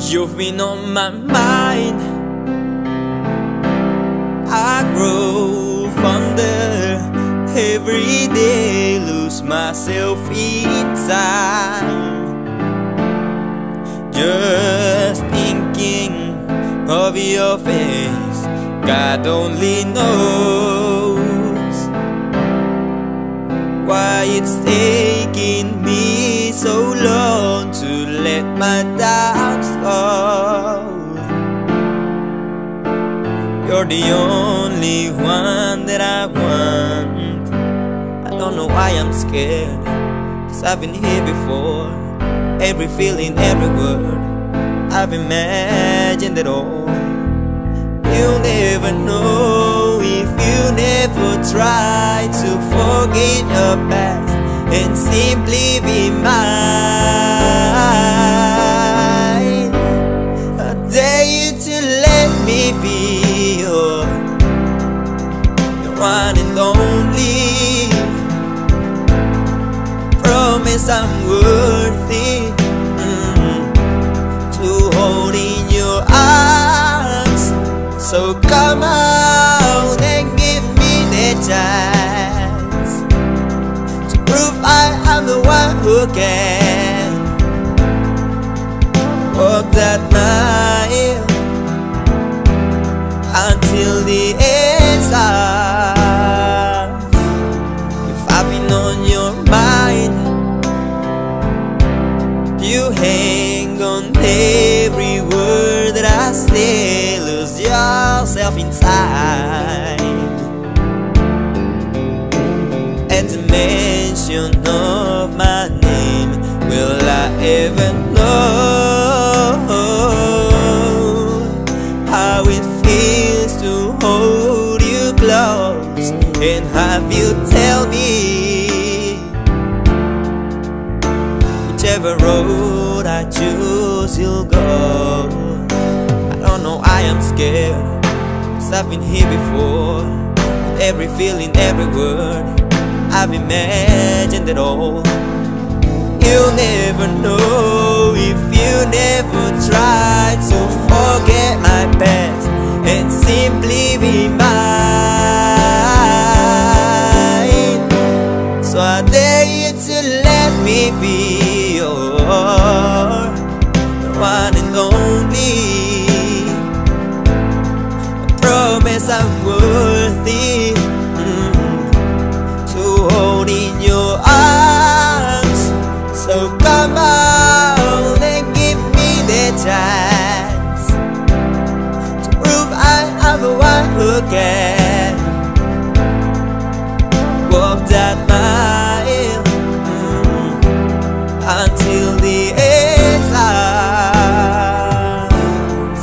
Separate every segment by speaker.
Speaker 1: You've been on my mind. I grow fonder every day, lose myself in time. Just thinking of your face, God only knows why it's taking me so long to let my doubts go. You're the only one that I want. I don't know why I'm scared, 'cause I've been here before. Every feeling, every word, I've imagined it all. You'll never know if you never try to forget your past and simply be mine. I dare you to let me be the one and only. Promise I'm worthy to hold in your arms. So come out and give me the chance to prove I am the one who can walk that mile until the end starts. If I've been on your mind, you hang on every word that I say. Lose yourself inside, and the mention of my name, will I ever know how it feels to hold you close and have you tell me whichever road I choose you'll go. I don't know why I'm scared, 'cause I've been here before. With every feeling, every word, I've imagined it all. You'll never know if you never try to forget my past and simply be mine. So I dare you to let me be the one and only. I promise I'm worthy to hold in your arms. So come out and give me the chance to prove I am the one who can walk that mile until the end starts.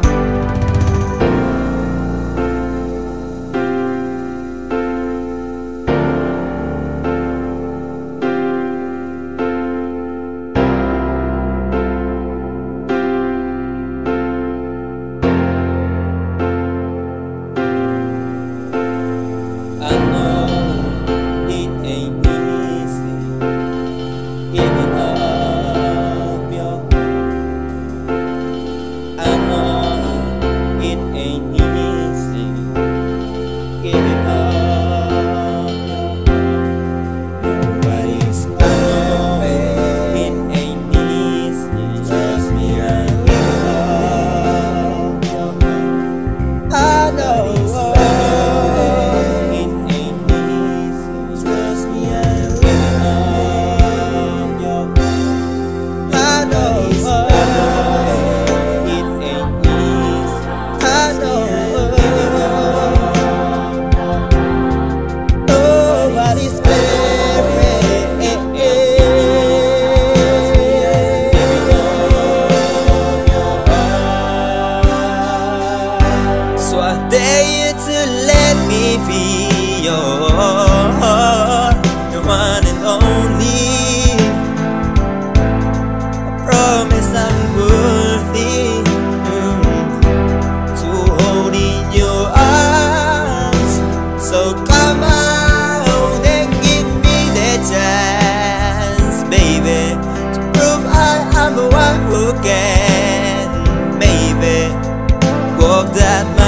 Speaker 1: I know it ain't easy giving up your heart. I know it ain't easy giving up your heart. Nobody's perfect. It ain't easy. Trust me, I'm giving up your heart. I know it ain't easy. Trust me, I'm giving up your heart. I know it ain't easy. I know nobody's perfect. So I dare you to let me be the one and only. I promise I'm worthy to hold in your arms. So come out and give me the chance, baby, to prove I am the one who can that